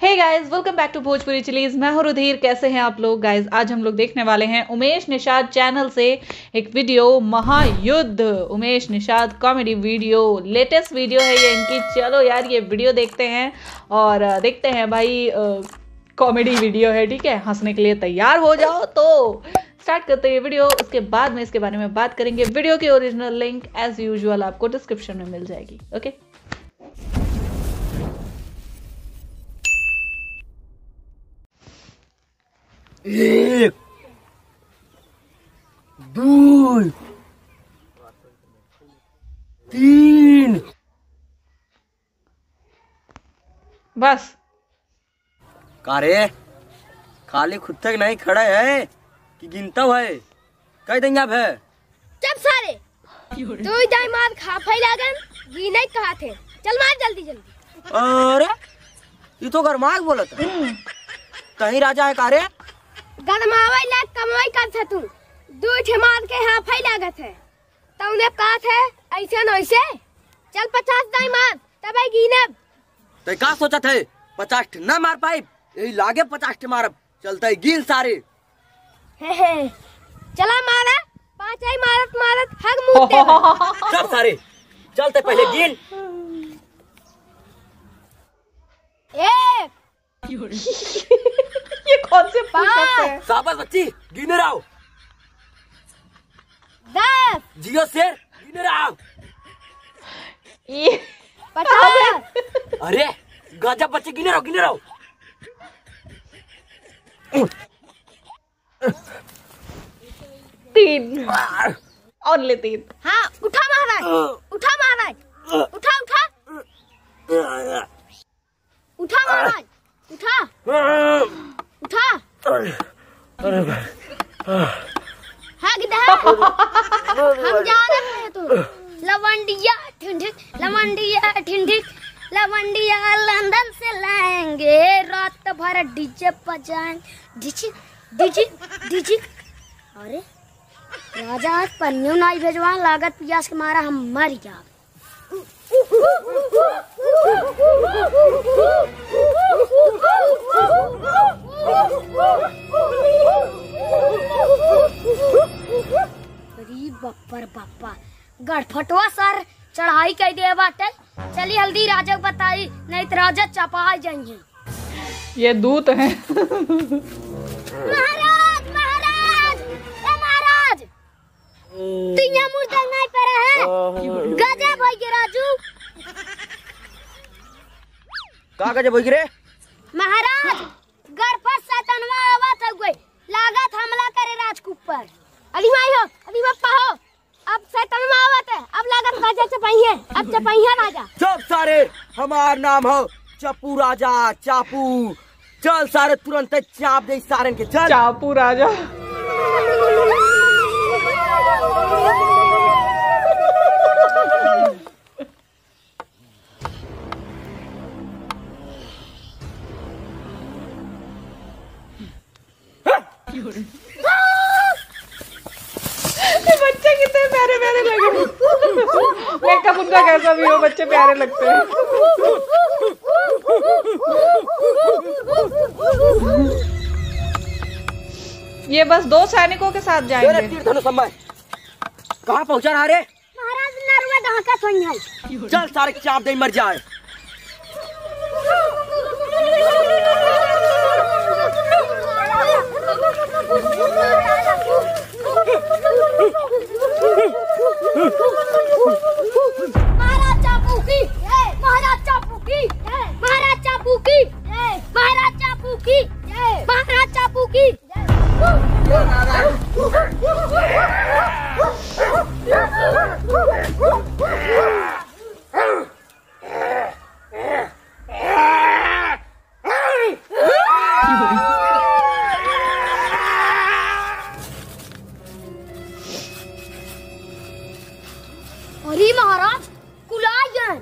Hey guys, welcome back to Bhojpuri chillies. मैं हूं रुधिर। कैसे हैं आप लोग गाइस? आज हम लोग देखने वाले हैं उमेश निषाद चैनल से एक वीडियो, महायुद्ध। Umesh Nishad comedy video, latest video है ये इनकी। चलो यार ये वीडियो देखते हैं और देखते हैं भाई। कॉमेडी वीडियो है, ठीक है, हंसने के लिए तैयार हो जाओ। तो स्टार्ट करते हैं वीडियो, उसके बाद में इसके बारे में बात करेंगे। वीडियो की ओरिजिनल लिंक एज यूजुअल आपको डिस्क्रिप्शन में मिल जाएगी। ओके, एक दो तीन बस। कारे खाली खुद तक नहीं खड़ा है कि गिनता है? कई दिन अब है जब सारे दो ही दाई मार खा फैलागन गिने कहा थे। चल मार जल्दी जल्दी। अरे ये तो गरमाग बोला था। कहीं राजा है कारे? गरमावाई लाग कमाई कर था तू। दो ठे मार के हाँ फैलागत है तो उन्हें कहा थे ऐसे न वैसे। चल 50 दाई मार तब आई गिनब। तो क्या सोचा थे 50 न मार पाई? यही लागे 50 मारब। चलता है गिन सारे। चला मारा 5 आई मारत मारत हग मुंह दे। सब सारे चलते पहले गिन। एक ये कौन से पूछते हैं? शाबाश बच्ची, गिने रहो। 10 जियो शेर, गिने रहो। ये 50 अरे गजब बच्चे, गिने रहो गिने रहो। 3 ओनली 3। हाँ उठा महाराज, उठा महाराज, उठा उठा उठा महाराज, उठा उठा। हाँ किधर हम जा रहे हैं तो लवंडिया ठिंढिक, लवंडिया ठिंढिक, लवंडिया लंदन से लाएंगे। रात भर डीजे बजाएंगे। डिजिक डिजिक डिजिक। अरे राजा आज पन्नियों नाई भेजवा, लागत पियास के मारा हम मर जा। अरे बप्पर बप्पा गड़फटवा सर चढ़ाई कह दे बाटे। चली हल्दी राजा को बताई, नहीं तो राजा चपा जाएंगे। ये दूत है। महाराज महाराज ए महाराज, तिया मुर्दा नहीं पड़ा है। गजब होई गे राजू। का गजब होई रे? महाराज गड़फट शैतानवा आवत है कोई, लागत हमला करे राजकुप पर। अली माई हो, अली बप्पा हो, अब शैतानवा आवत है। अब लागत राजा चपाइए, अब चपाइए राजा। सब सारे हमार नाम हो चप्पू राजा चापू। चल सारे तुरंत चाप दे सारन के। चल चापू राजा। बच्चे कितने प्यारे प्यारे लगे। मेकअप उनका कैसा भी हो, बच्चे प्यारे लगते हैं। ये बस 2 सैनिकों के साथ जाएंगे। तीर धनुष कहाँ पहुँचा रहा रे? महाराज नरवा ढाका सोई है। चल सारे चाप दे मर जाए। महाराज चापू की, महाराज चापू की, महाराज चापू की, महाराज चापू की, महाराज चापू की। अरे महाराज कुलायन।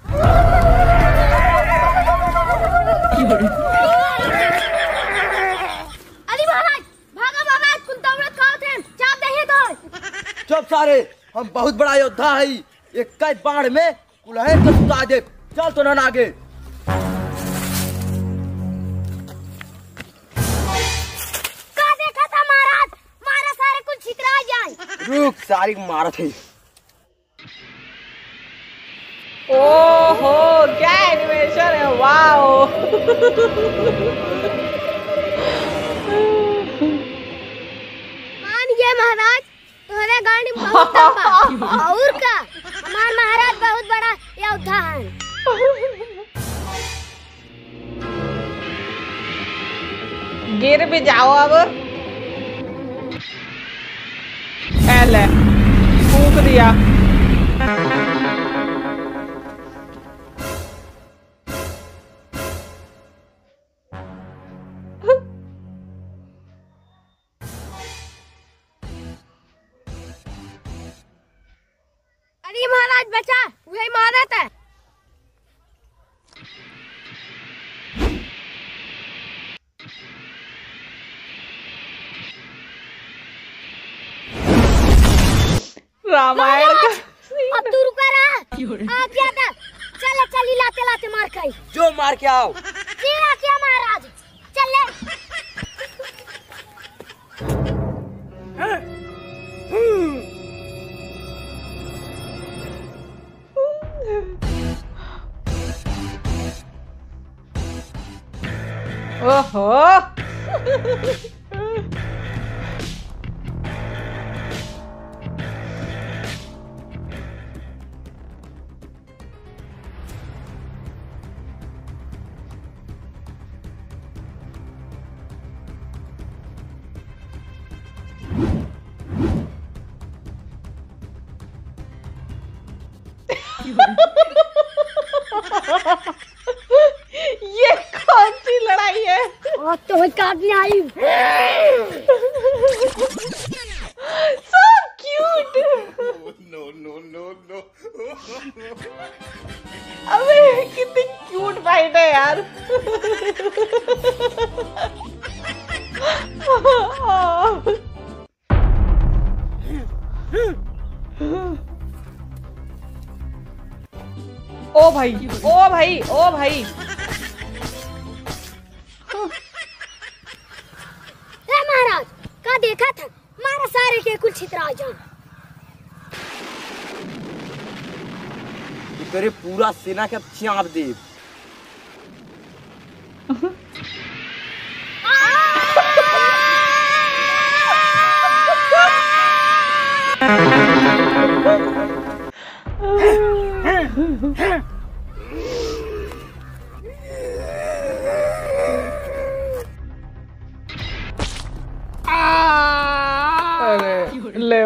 अली महाराज भागा भागा, कुंता व्रत खाओ थे, चाप दे दो। चुप सारे, हम बहुत बड़ा योद्धा है। एक बाढ़ में कुल्हड़ को सुता दे। चल तो न आगे। तारीख मारा थे। ओहो क्या एनिमेशन है, वाओ। मान ये महाराज तुम्हारे गाड़ी में बहुत दम बा। और का हमार महाराज बहुत बड़ा योद्धा है। गिर भी जाओ अब। ले फूक दिया। अरे महाराज बचा, वही महाराज है। रामायण का अब तू रुका रहा। आ क्या था? चले चली लाते लाते मार खाई। जो मार के आओ। क्या क्या महाराज चले। ओहो ये कौन सी लड़ाई है? और तो काटने आई। So cute. No. अबे कितनी क्यूट फाइट है यार। ओ भाई ओ भाई ओ भाई। महाराज का देखा था मारा सारे के कुल छितरा जान। तेरे पूरा सेना के चाप दे। अरे ले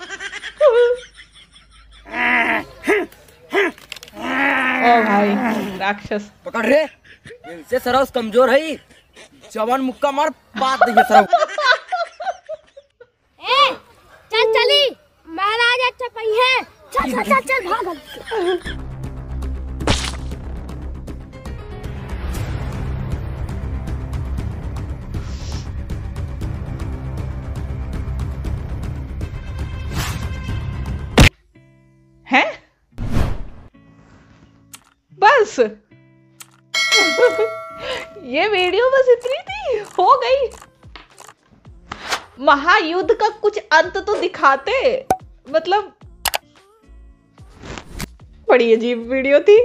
ओ भाई राक्षस पकड़ रे, इनसे सरस कमजोर है। जवान मुक्का मार बात नहीं सरव। ए चल चली महाराज अच्छा पई है। चल भाग। हैं? बस ये वीडियो बस इतनी थी, हो गई। महायुद्ध का कुछ अंत तो दिखाते। मतलब बड़ी अजीब वीडियो थी।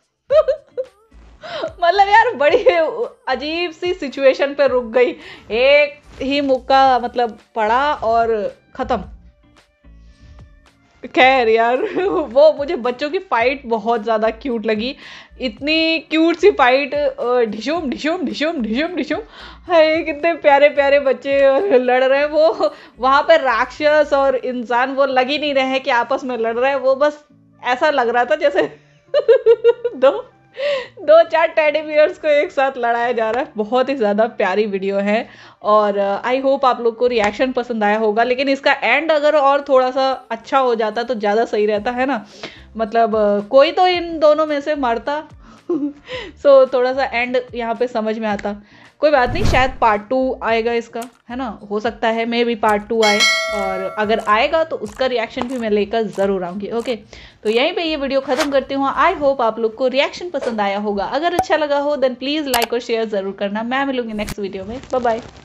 मतलब यार बड़ी अजीब सी सिचुएशन पे रुक गई। एक ही मुक्का मतलब पड़ा और खत्म। खैर यार वो मुझे बच्चों की फाइट बहुत ज़्यादा क्यूट लगी। इतनी क्यूट सी फाइट, ढिशुम ढिशुम ढिशुम ढिशुम ढिशुम। हाय कितने प्यारे प्यारे बच्चे लड़ रहे हैं। वो वहाँ पर राक्षस और इंसान वो लग ही नहीं रहे हैं कि आपस में लड़ रहे हैं। वो बस ऐसा लग रहा था जैसे दो चार टेडी बियर्स को एक साथ लड़ाया जा रहा है। बहुत ही ज़्यादा प्यारी वीडियो है और आई होप आप लोग को रिएक्शन पसंद आया होगा। लेकिन इसका एंड अगर और थोड़ा सा अच्छा हो जाता तो ज़्यादा सही रहता है ना। मतलब कोई तो इन दोनों में से मरता। सो थोड़ा सा एंड यहाँ पे समझ में आता। कोई बात नहीं, शायद पार्ट 2 आएगा इसका, है ना। हो सकता है मे भी पार्ट 2 आए और अगर आएगा तो उसका रिएक्शन भी मैं लेकर ज़रूर आऊँगी। ओके, तो यहीं पे ये वीडियो ख़त्म करती हूँ। आई होप आप लोग को रिएक्शन पसंद आया होगा। अगर अच्छा लगा हो देन प्लीज़ लाइक और शेयर ज़रूर करना। मैं मिलूंगी नेक्स्ट वीडियो में। Bye bye.